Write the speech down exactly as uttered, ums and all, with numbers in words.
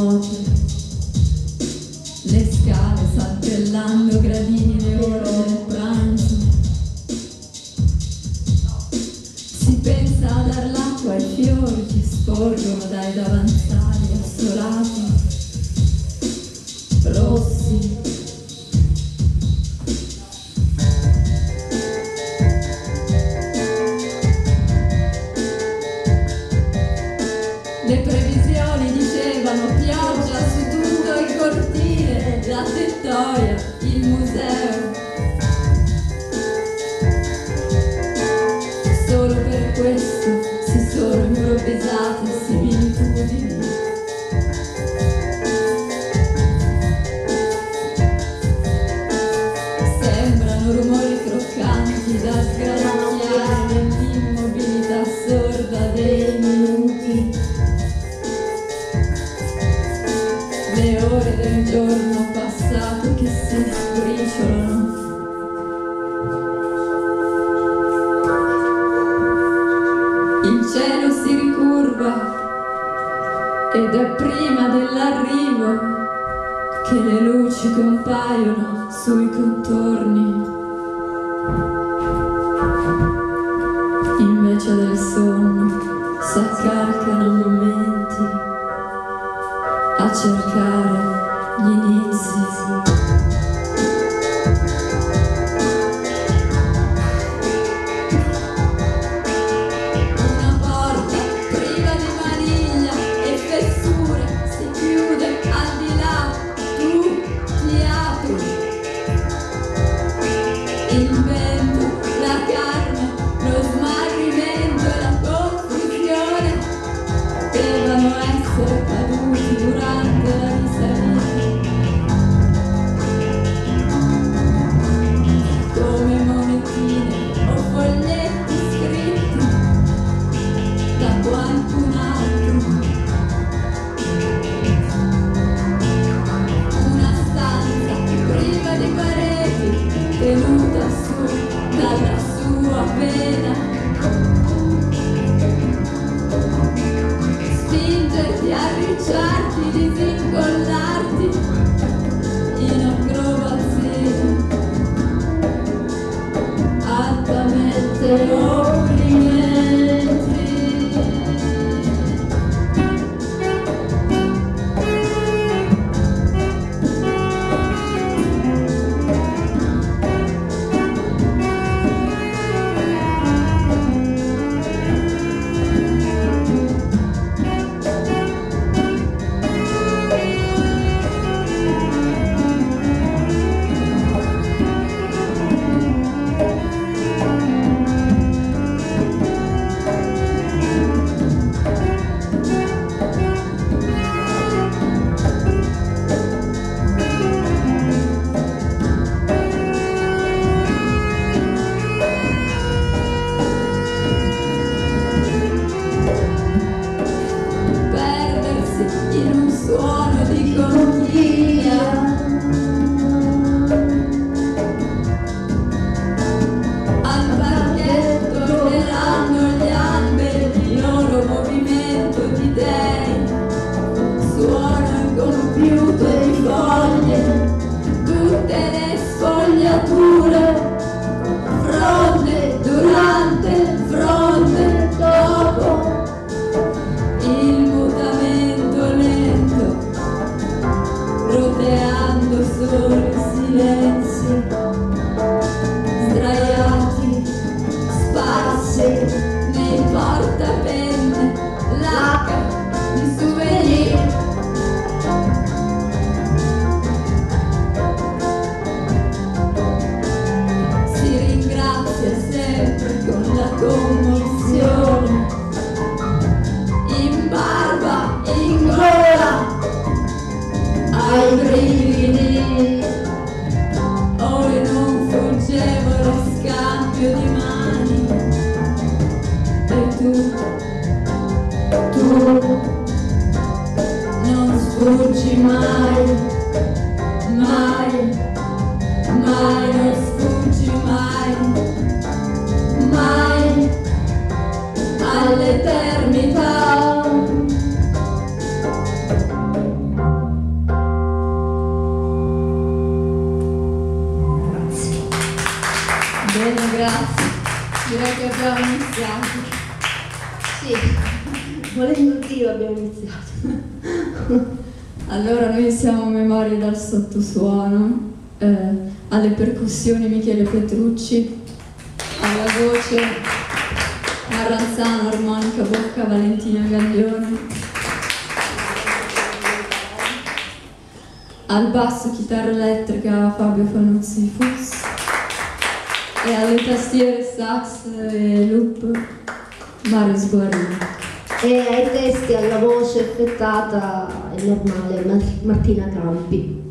note, le scale saltellando gradini, le ore del pranzo. Si pensa a dar l'acqua ai fiori che sporgono dai davanzali assolati, rossi. Le previsioni dicevano pioggia su tutto il cortile, la tettoia, il museo. Solo per questo si sono improvvisate similitudini. Sembrano rumori croccanti da sgranocchiare nell'immobilità sorda dei minuti. Le ore del giorno passato che si sbriciolano. Il cielo si ricurva ed è prima dell'arrivo che le luci compaiono sui contorni. Invece del sonno s'accalcano momenti a cercare gli inizi. Una porta priva di maniglia e fessure si chiude al di là, tu ti apri. Il vento, la carne, lo smarrimento e la confusione devono essere caduti durante la risalita, come monetine o foglietti scritti da qualcun altro. Una stanza priva di pareti, tenuta su dalla sua pena. Spingerti a arricciarti, disincollarti in acrobazie altamente opprimenti. Direi che abbiamo iniziato. Sì, volendo Dio abbiamo iniziato. Allora noi siamo Memorie dal sottosuono, eh, alle percussioni Michele Petrucci, alla voce Marranzano, armonica, bocca Valentina Gaglione, al basso chitarra elettrica Fabio Fanuzzi Fuss e alle tastiere sax e loop Mario Sguarino. E ai testi, alla voce effettata è normale Martina Campi.